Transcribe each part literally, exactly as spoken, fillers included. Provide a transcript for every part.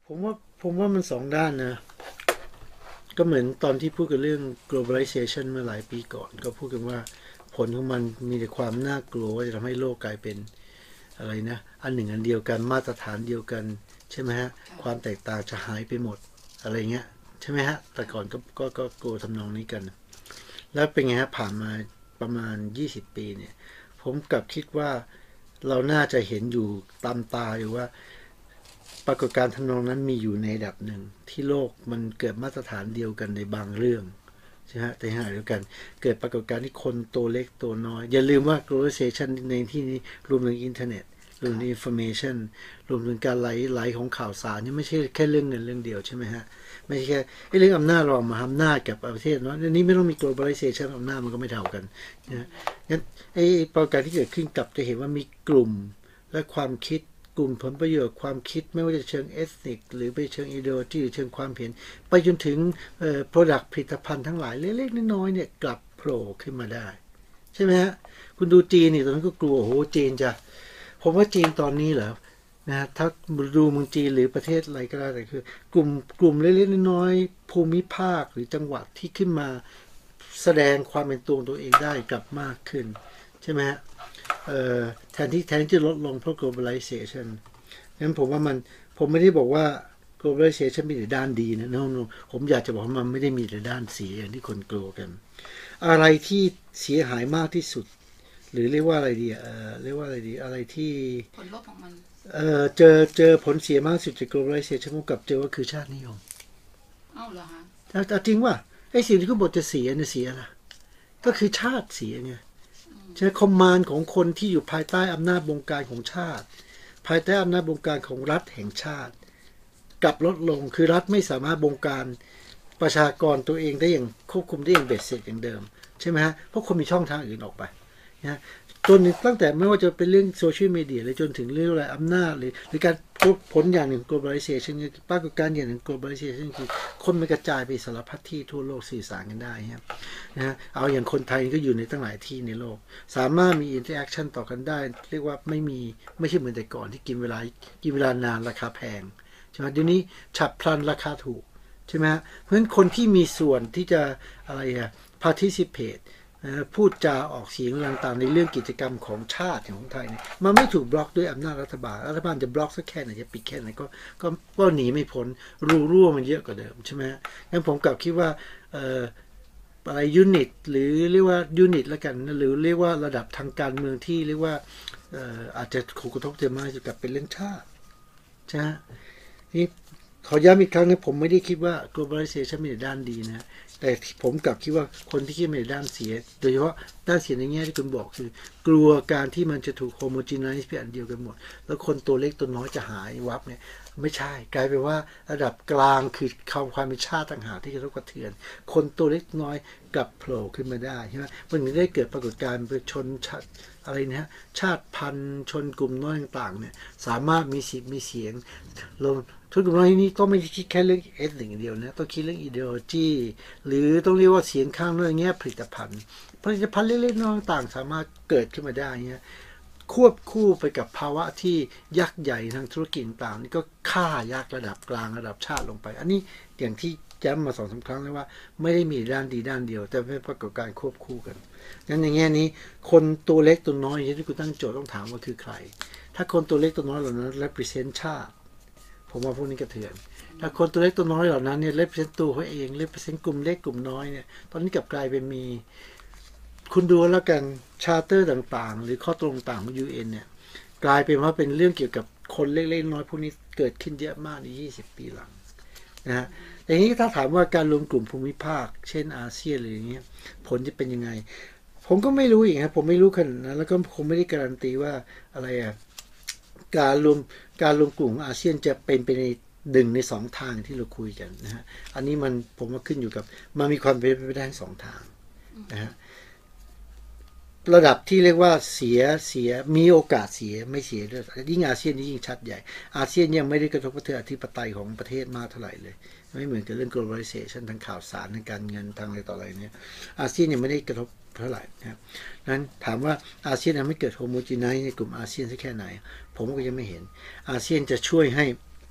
ผมว่าผมว่ามันสองด้านนะก็เหมือนตอนที่พูดกันเรื่อง globalization เมื่อหลายปีก่อนก็พูดกันว่าผลของมันมีแต่ความน่ากลัวว่าจะทำให้โลกกลายเป็นอะไรนะอันหนึ่งอันเดียวกันมาตรฐานเดียวกันใช่ไหมฮะความแตกต่างจะหายไปหมดอะไรเงี้ยใช่ไหมฮะแต่ก่อนก็ก็ก็กลัวทำนองนี้กันแล้วเป็นไงฮะผ่านมาประมาณยี่สิบปีเนี่ยผมกลับคิดว่าเราน่าจะเห็นอยู่ตามตาอยู่ว่า ปรากฏการณ์ทำนองนั้นมีอยู่ในระดับหนึ่งที่โลกมันเกิดมาตรฐานเดียวกันในบางเรื่องใช่ไหมแต่ขณะเดียวกันเกิดปรากฏการณ์ที่คนตัวเล็กตัวน้อยอย่าลืมว่า globalization ในที่นี้รวมถึงอินเทอร์เน็ตรวมถึง information รวมถึงการไหลไหลของข่าวสารนี่ไม่ใช่แค่เรื่องเงินเรื่องเดียวใช่ไหมฮะไม่ใช่แค่เรื่องอำนาจรองมาอำนาจกับประเทศน้อยอันนี้ไม่ต้องมี globalization อำนาจมันก็ไม่เท่ากันนะงั้นไอ้ปรากฏการณ์ที่เกิดขึ้นกลับจะเห็นว่ามีกลุ่มและความคิดกลุ่มผลประโยชน์ความคิดไม่ว่าจะเชิงเอสนิกหรือไปเชิงอีเดโลจีหรือเชิงความเห็นไปจนถึงเอ่อ product ผลิตภัณฑ์ทั้งหลายเล็กๆน้อยๆเนี่ยกลับโผล่ขึ้นมาได้ใช่ไหมฮะคุณดูจีนนี่ตอนนั้นก็กลัวโอ้โหจีนจะผมว่าจีนตอนนี้เหรอนะถ้าดูเมืองจีนหรือประเทศอะไรก็ได้แต่คือกลุ่มกลุ่มเล็กๆน้อยๆภูมิภาคหรือจังหวัดที่ขึ้นมาแสดงความเป็นตัวตัวเองได้กลับมากขึ้นใช่ไหมฮะแทนที่แทนที่จะลดลงเพราะ globalization งั้นผมว่ามันผมไม่ได้บอกว่า globalization มีแต่ด้านดีนะ no, no. ผมอยากจะบอกว่ามันไม่ได้มีแต่ด้านเสียอย่างที่คนกลัวกันอะไรที่เสียหายมากที่สุดหรือเรียกว่าอะไรดีเออเรียกว่าอะไรดีอะไรที่ผลลบของมันเออเจอเจอผลเสียมากสุดจาก globalization ผมกลับเจอว่าคือชาตินิยมเอ้าเหรอฮะแต่จริงว่าไอ้สิ่งที่เขาบอกจะเสียเนี่ยเสียละก็คือชาติเสียไงใช่คอมมานด์ของคนที่อยู่ภายใต้อำนาจบงการของชาติภายใต้อำนาจบงการของรัฐแห่งชาติกลับลดลงคือรัฐไม่สามารถบงการประชากรตัวเองได้อย่างควบคุมได้อย่างเบ็ดเสร็จอย่างเดิมใช่ไหมฮะเพราะคนมีช่องทางอื่นออกไปนะจนตั้งแต่ไม่ว่าจะเป็นเรื่องโซเชียลมีเดียเลยจนถึงเรื่องอะไรอำนาจหรือหรือการผลอย่างหนึ่ง globalization ปรากฏการณ์อย่างหนึ่ง globalization คือคนมันกระจายไปสารพัดที่ทั่วโลกสื่อสารกันได้ครับนะฮะเอาอย่างคนไทยก็อยู่ในตั้งหลายที่ในโลกสามารถมี interaction ต่อกันได้เรียกว่าไม่มีไม่ใช่เหมือนแต่ก่อนที่กินเวลากินเวลานานราคาแพงใช่ไหมเดี๋ยวนี้ฉับพลันราคาถูกใช่ไหมเพราะฉะนั้นคนที่มีส่วนที่จะอะไรอะ participateพูดจาออกเสียงต่างๆในเรื่องกิจกรรมของชาติของไทยเนี่ยมันไม่ถูกบล็อกด้วยอำนาจรัฐบาลรัฐบาลจะบล็อกสักแค่ไหนจะปิดแค่ไหนก็ก็ก็หนีไม่พ้นรูรั่วมันเยอะกว่าเดิมใช่ไหมงั้นผมกลับคิดว่าอะไรยูนิตหรือเรียกว่ายูนิตแล้วกันหรือเรียกว่าระดับทางการเมืองที่เรียกว่าอาจจะถูกกระทบเต็มมากจะกลับเป็นเรื่องชาติใช่ไหมนี่ขอย้ำอีกครั้งนะผมไม่ได้คิดว่า globalization มีแต่ด้านดีนะแต่ผมกลับคิดว่าคนที่คิดในด้านเสียโดยเฉพาะด้านเสียในแง่ที่คุณบอกคือกลัวการที่มันจะถูกโฮโมจีไนซ์เป็นอันเดียวกันหมดแล้วคนตัวเล็กตัวน้อยจะหายวับเนี่ยไม่ใช่กลายเป็นว่าระดับกลางคือความเป็นชาติต่างหากที่จะต้องกระเทือนคนตัวเล็กน้อยกลับโผล่ขึ้นมาได้ใช่ไหมมันถึงได้เกิดปรากฏการณ์เป็นชนชาติอะไรนะฮะชาติพันธุ์ชนกลุ่มน้อยต่างๆเนี่ยสามารถมีสิทธิ์มีเสียงลงทุกกลุ่มน้อยนี้ต้องไม่คิดแค่เรื่องเอสหนึ่งเดียวนะต้องคิดเรื่องอีเดโลจีหรือต้องเรียกว่าเสียงข้างเรื่องเงี้ยผลิตภัณฑ์ผลิตภัณฑ์เล็กๆน้อยต่างสามารถเกิดขึ้นมาได้เงี้ยควบคู่ไปกับภาวะที่ยักษ์ใหญ่ทางธุรกิจต่างนี่ก็ฆ่ายักษ์ระดับกลางระดับชาติลงไปอันนี้อย่างที่ย้ำมาสองสาครั้งแล้วว่าไม่ได้มีด้านดีด้านเดียวแต่เป็นปรากฏการณ์ควบคู่กันงั้นในแง่นี้คนตัวเล็กตัวน้อยที่คุณตั้งโจทย์ต้องถามว่าคือใครถ้าคนตัวเล็กตัวน้อยเหล่านั้น represent ชาติผมว่าพวกนี้กระเทือนถ้าคนตัวเล็กตัวน้อยเหล่านั้นเนี่ย represent ตัวเขาเอง represent กลุ่มเล็กกลุ่มน้อยเนี่ยตอนนี้กลับกลายเป็นมีคุณดูแล้วกันชาร์เตอร์ต่างๆหรือข้อตรงต่างของ ยู เอ็น เนี่ยกลายเป็นว่าเป็นเรื่องเกี่ยวกับคนเล็กๆน้อยพวกนี้เกิดขึ้นเยอะมากในยี่สิบปีหลังนะฮะแต่นี้ถ้าถามว่าการรวมกลุ่มภูมิภาคเช่นอาเซียนหรืออย่างเงี้ยผลจะเป็นยังไงผมก็ไม่รู้อีกครับผมไม่รู้ขนาดนั้นแล้วก็คงไม่ได้การันตีว่าอะไรอะการรวมการรวมกลุ่มอาเซียนจะเป็นไปในหนึ่งในสองทางที่เราคุยกันนะฮะอันนี้มันผมว่าขึ้นอยู่กับมันมีความเป็นไปได้สองทางนะฮะระดับที่เรียกว่าเสียเสียมีโอกาสเสียไม่เสียด้วยยิ่งอาเซียนนี่ยิ่งชัดใหญ่อาเซียนยังไม่ได้กระทบกระเทือนอธิปไตยของประเทศมากเท่าไหร่เลยไม่เหมือนกับเรื่อง globalization ทางข่าวสารทางการเงินทางอะไรต่ออะไรเนี่ยอาเซียนยังไม่ได้กระทบเท่าไหร่นะครับนั้นถามว่าอาเซียนยังไม่เกิดโฮโมจีไนซ์ในกลุ่มอาเซียนสักแค่ไหนผมก็ยังไม่เห็นอาเซียนจะช่วยให้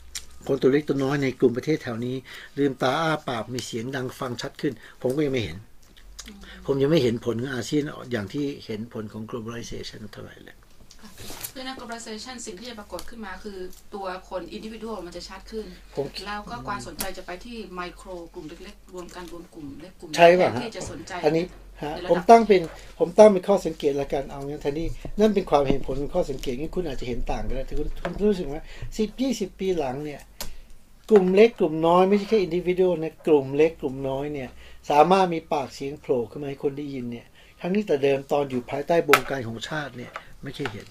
คนตัวเล็กตัวน้อยในกลุ่มประเทศแถวนี้ลืมตาอ้าปากมีเสียงดังฟังชัดขึ้นผมก็ยังไม่เห็นผมยังไม่เห็นผลของอาเซียนอย่างที่เห็นผลของ globalization เท่าไหร่เลยคือใน globalization สิ่งที่จะปรากฏขึ้นมาคือตัวคน individual มันจะชัดขึ้นแล้วก็ความสนใจจะไปที่ micro กลุ่มเล็กๆรวมกันรวมกลุ่มเล็กกลุ่มใช่ป่ะที่จะสนใจอันนี้ฮะผมตั้งเป็นผมตั้งเป็นข้อสังเกตละกันเอางั้นท่านี่นั่นเป็นความเห็นผลข้อสังเกตนี่คุณอาจจะเห็นต่างกันแต่คุณคุณรู้สึกว่าสิบยี่สิบปีหลังเนี่ยกลุ่มเล็กกลุ่มน้อยไม่ใช่แค่ individual นะกลุ่มเล็กกลุ่มน้อยเนี่ยสามารถมีปากเสียงโผล่ขึ้นมาให้คนได้ยินเนี่ยทั้งนี้แต่เดิมตอนอยู่ภายใต้บงการของชาติเนี่ยไม่เคยเห็น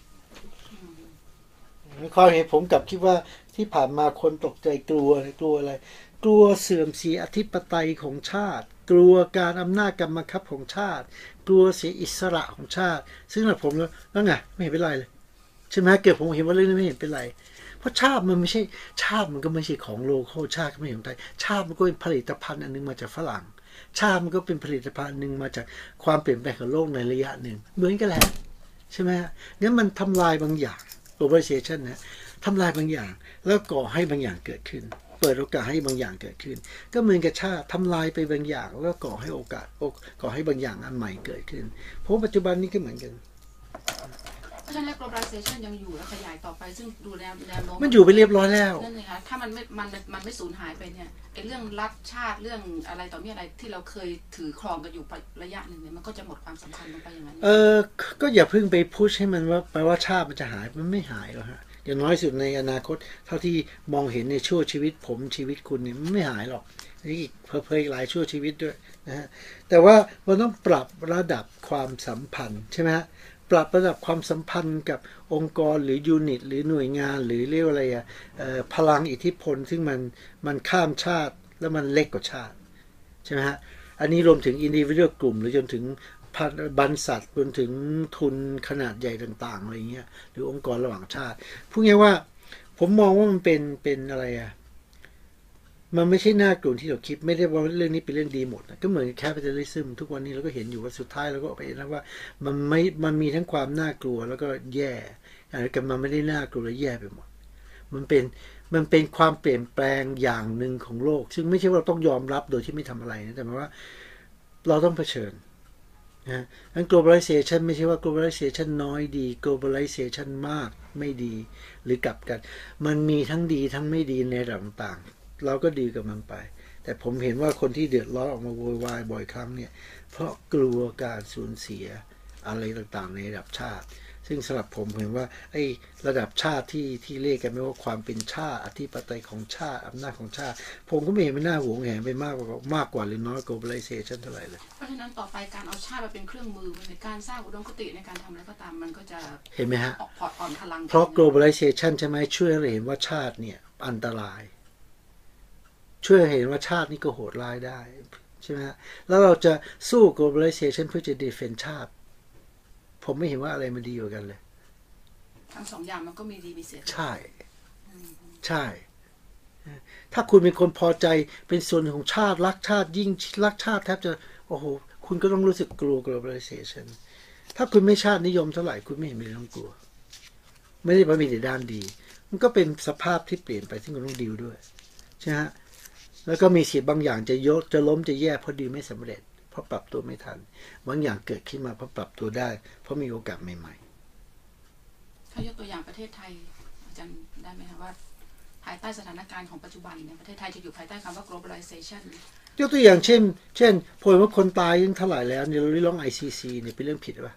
ความเห็นผมกับคิดว่าที่ผ่านมาคนตกใจกลัวกลัวอะไรกลัวเสื่อมเสียอธิปไตยของชาติกลัวการอำนาจการบังคับของชาติกลัวเสียอิสระของชาติซึ่งสำหรับผมแล้วแล้วไงไม่เห็นเป็นไรเลยใช่ไหมเกิดผมเห็นว่าเรื่องนี้ไม่เห็นเป็นไรเพราะชาติมันไม่ใช่ชาติมันก็ไม่ใช่ของโลคอลชาติก็ไม่ใช่ของไทยชาติมันก็เป็นผลิตภัณฑ์อันนึงมาจากฝรั่งชาติมันก็เป็นผลิตภัณฑ์หนึ่งมาจากความเปลี่ยนแปลงของโลกในระยะหนึ่งเหมือนกันแหละใช่ไหมงั้นมันทำลายบางอย่าง globalization นะทำลายบางอย่างแล้วก่อให้บางอย่างเกิดขึ้นเปิดโอกาสให้บางอย่างเกิดขึ้นก็เหมือนกับชาติทำลายไปบางอย่างแล้วก็ก่อให้โอกาสก่อให้บางอย่างอันใหม่เกิดขึ้นเพราะปัจจุบันนี้ก็เหมือนกันเพราะฉะนั้น globalization ยังอยู่และขยายต่อไปซึ่งดูแนวแนวโน้มมันอยู่ไปเรียบร้อยแล้วนั่นเลยค่ะถ้ามันไม่มันมันไม่สูญหายไปเนี่ยไอ้เรื่องรัฐชาติเรื่องอะไรต่อมีอะไรที่เราเคยถือครองกันอยู่ระยะหนึ่งเนี่ยมันก็จะหมดความสำคัญลงไปอย่างนั้นเออก็อย่าเพิ่งไปพุชให้มันว่าแปลว่าชาติมันจะหายมันไม่หายหรอกฮะอย่างน้อยสุดในอนาคตเท่าที่มองเห็นในชั่วชีวิตผมชีวิตคุณเนี่ยมันไม่หายหรอกนี่อีกเพอเพยหลายชั่วชีวิตด้วยนะฮะแต่ว่ามันต้องปรับระดับความสัมพันธ์ใช่ไหมฮะปรับระดับความสัมพันธ์กับองค์กรหรือยูนิตหรือหน่วยงานหรือเรียกอะไรอะพลังอิทธิพลซึ่งมันมันข้ามชาติแล้วมันเล็กกว่าชาติใช่ไหมฮะอันนี้รวมถึงอินดิวิวกลุ่มหรือจนถึงบรรษัทรวมถึงทุนขนาดใหญ่ต่างๆอะไรเงี้ยหรือองค์กรระหว่างชาติพูดง่ายว่าผมมองว่ามันเป็นเป็นอะไรอะมันไม่ใช่หน้ากลุ่มที่เราคิดไม่ได้ว่าเรื่องนี้เป็นเรื่องดีหมดก็เหมือนแคปิตอลิซึมทุกวันนี้เราก็เห็นอยู่ว่าสุดท้ายเราก็ไปนะว่ามันไม่มันมีทั้งความน่ากลัวแล้วก็แย่แต่มันไม่ได้น่ากลัวและแย่ไปหมดมันเป็นมันเป็นความเปลี่ยนแปลงอย่างหนึ่งของโลกซึ่งไม่ใช่ว่าเราต้องยอมรับโดยที่ไม่ทำอะไรนะแต่หมายว่าเราต้องเผชิญนะงั้น globalization ไม่ใช่ว่า globalization น้อยดี globalization มากไม่ดีหรือกลับกันมันมีทั้งดีทั้งไม่ดีในระดับต่างเราก็ดีกับมันไปแต่ผมเห็นว่าคนที่เดือดร้อนออกมาโวยวายบ่อยครั้งเนี่ยเพราะกลัวการสูญเสียอะไรต่างๆในระดับชาติซึ่งสำหรับผมเห็นว่าไอ้ระดับชาติที่ที่เรียกกันไม่ว่าความเป็นชาติอธิปไตยของชาติอำนาจของชาติผมก็ไม่เห็นมันน่าหวงแหนไปมากกว่ามากกว่าหรือน้อย globalization เท่าไหร่เลยเพราะฉะนั้นต่อไปการเอาชาติมาเป็นเครื่องมือในการสร้างอุดมคติในการทำอะไรก็ตามมันก็จะเห็นไหมฮะอ่อนพลังเพราะ globalization ใช่ไหมช่วยให้เห็นว่าชาติเนี่ยอันตรายช่วยเห็นว่าชาตินี่ก็โหดร้ายได้ใช่ไหมฮะแล้วเราจะสู้ globalization เพื่อจะ defend ชาติผมไม่เห็นว่าอะไรมันดีกว่ากันเลยทั้งสองอย่างมันก็มีดีมีเสียใช่ใช่ถ้าคุณเป็นคนพอใจเป็นส่วนของชาติรักชาติยิ่งรักชาติแทบจะโอ้โหคุณก็ต้องรู้สึกกลัว globalization ถ้าคุณไม่ชาตินิยมเท่าไหร่คุณไม่เห็นมีเรื่องกลัวไม่ได้ว่ามีแต่ด้านดีมันก็เป็นสภาพที่เปลี่ยนไปซึ่งคุณต้องดีลด้วยใช่ไหมฮะแล้วก็มีสิทธิ์บางอย่างจะยกจะล้มจะแย่เพราะดีไม่สำเร็จเพราะปรับตัวไม่ทันบางอย่างเกิดขึ้นมาเพราะปรับตัวได้เพราะมีโอกาสใหม่ๆถ้ายกตัวอย่างประเทศไทยอาจารย์ได้ไหมคะว่าภายใต้สถานการณ์ของปัจจุบันเนี่ยประเทศไทยจะอยู่ภายใต้คำว่า globalization ยกตัวอย่างเช่นเช่นพอว่าคนตายยังเท่าไหร่แล้วเนี่ยเราเรียกร้อง ไอ ซี ซี เนี่ยเป็นเรื่องผิดป่ะ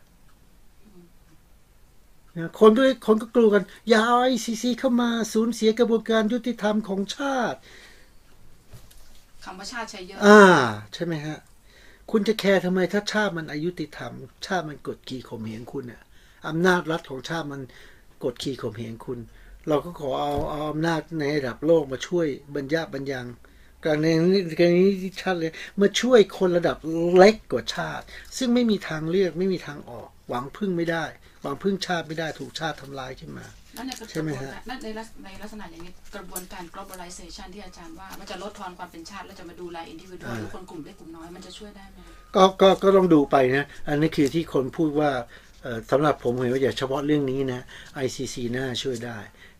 คนก็คนก็กลัวกันอย่าเอา ไอ ซี ซี เข้ามาสูญเสียกระบวนการยุติธรรมของชาติคำว่าชาติใช้เยอะอ่าใช่ไหมฮะคุณจะแคร์ทำไมถ้าชาติมันอายุติธรรมชาติมันกดขี่ข่มเหงคุณเนี่ยอำนาจรัฐของชาติมันกดขี่ข่มเหงคุณเราก็ขอเอาเอาอำนาจในระดับโลกมาช่วยบรรยาบรรยังการในกรณีที่ชาติเลยมาช่วยคนระดับเล็กกว่าชาติซึ่งไม่มีทางเลือกไม่มีทางออกหวังพึ่งไม่ได้หวังพึ่งชาติไม่ได้ถูกชาติทำลายขึ้นมาใช่ไหมฮะนั่นในในลักษณะอย่างนี้กระบวนการ globalization ที่อาจารย์ว่ามันจะลดทอนความเป็นชาติแล้วจะมาดูแล individual หรือคนกลุ่มเล็กกลุ่มน้อยมันจะช่วยได้ไหมก็ก็ก็ต้องดูไปนะอันนี้คือที่คนพูดว่าสำหรับผมเห็นว่าอย่าเฉพาะเรื่องนี้นะ ไอ ซี ซี น่าช่วยได้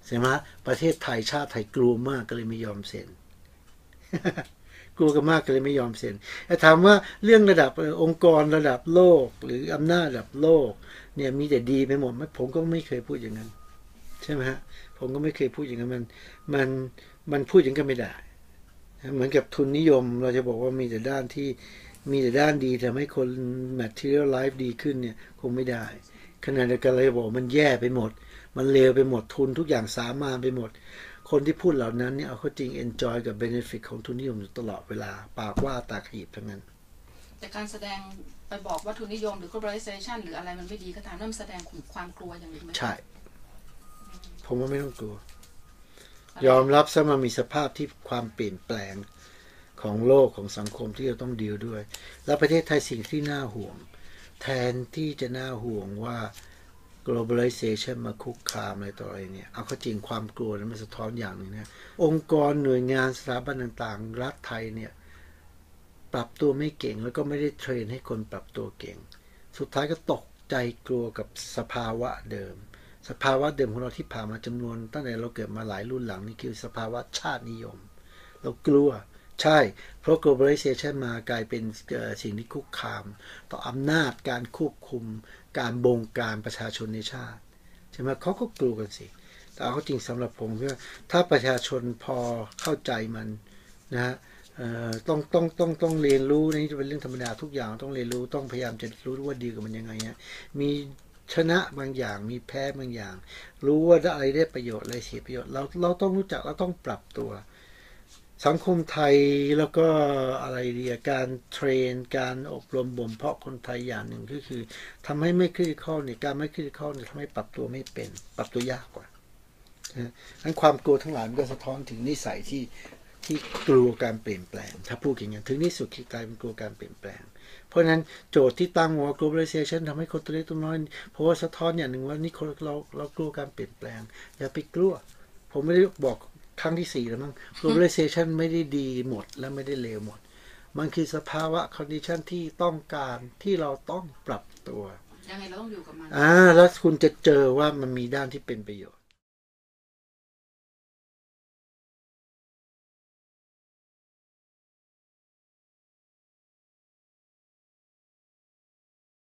ใช่ไหมประเทศไทยชาติไทยกลัวมากก็เลยไม่ยอมเซ็น กลัวกันมากก็เลยไม่ยอมเซ็นแต่ถามว่าเรื่องระดับองค์กรระดับโลกหรืออำนาจระดับโลกเนี่ยมีแต่ดีไปหมดผมก็ไม่เคยพูดอย่างนั้นใช่ไหมฮะผมก็ไม่เคยพูดอย่างนั้นมันมันมันพูดอย่างนั้นไม่ได้เหมือนกับทุนนิยมเราจะบอกว่ามีแต่ด้านที่มีแต่ด้านดีทำให้คน material life ดีขึ้นเนี่ยคงไม่ได้ขณะเดียวกันเราจะบอกมันแย่ไปหมดมันเลวไปหมดทุนทุกอย่างสามานไปหมดคนที่พูดเหล่านั้นเนี่ยเอาเข้าจริง enjoy กับ benefit ของทุนนิยมอยู่ตลอดเวลาปากว่าตาขีบทั้งนั้นแต่การแสดงไปบอกว่าทุนนิยมหรือ globalization หรืออะไรมันไม่ดีก็ตามนั่นแสดงถึงความกลัวอย่างหนึ่งไหมใช่ผมว่าไม่ต้องกลัวยอมรับซะมันมีสภาพที่ความเปลี่ยนแปลงของโลกของสังคมที่เราต้องดีลด้วยแล้วประเทศไทยสิ่งที่น่าห่วงแทนที่จะน่าห่วงว่า globalization มาคุกคามอะไรต่ออะไรเนี่ยเอาเข้าจริงความกลัวนั้นมันสะท้อนอย่างหนึ่งนะองค์กรหน่วยงานสถาบันต่างๆรัฐไทยเนี่ยปรับตัวไม่เก่งแล้วก็ไม่ได้เทรนให้คนปรับตัวเก่งสุดท้ายก็ตกใจกลัวกับสภาวะเดิมสภาวะเดิมของเราที่ผ่านมาจำนวนตั้งแต่เราเกิดมาหลายรุ่นหลังนี่คือสภาวะชาตินิยมเรากลัวใช่เพราะ globalization มากลายเป็นสิ่งที่คุกคามต่ออำนาจการควบคุมการบงการประชาชนในชาติใช่ไหมเขาก็กลัวกันสิแต่เอาจริงสำหรับผมคือถ้าประชาชนพอเข้าใจมันนะฮะต้องต้องต้องต้องเรียนรู้นี่จะเป็นเรื่องธรรมดาทุกอย่างต้องเรียนรู้ต้องพยายามจะรู้ว่าดีกับมันยังไงฮะมีชนะบางอย่างมีแพ้บางอย่างรู้ว่าอะไรได้ประโยชน์อะไรเสียประโยชน์เราเราต้องรู้จักเราต้องปรับตัวสังคมไทยแล้วก็อะไรดีการเทรนการอบรมบ่มเพาะคนไทยอย่างหนึ่งก็คือทำให้ไม่คลี่ข้อเนี่ยการไม่คลี่ข้อเนี่ยทำให้ปรับตัวไม่เป็นปรับตัวยากกว่าดังนั้นความกลัวทั้งหลายมันก็สะท้อนถึงนิสัยที่ที่กลัวการเปลี่ยนแปลงถ้าพูดอย่างนี้ถึงที่สุดคือกลายเป็นกลัวการเปลี่ยนแปลงเพราะฉะนั้นโจทย์ที่ตั้งว่า globalization ทำให้คนตัวเล็กตัวน้อยเพราะว่าสะท้อนอย่างหนึ่งว่านี่คนเราเรากลัวการเปลี่ยนแปลงอย่าไปกลัวผมไม่ได้บอกครั้งที่สี่แล้วมั้ง globalization ไม่ได้ดีหมดและไม่ได้เลวหมดมันคือสภาวะ condition ที่ต้องการที่เราต้องปรับตัวยังไงเราต้องอยู่กับมันอ่าแล้วคุณจะเจอว่ามันมีด้านที่เป็นประโยชน์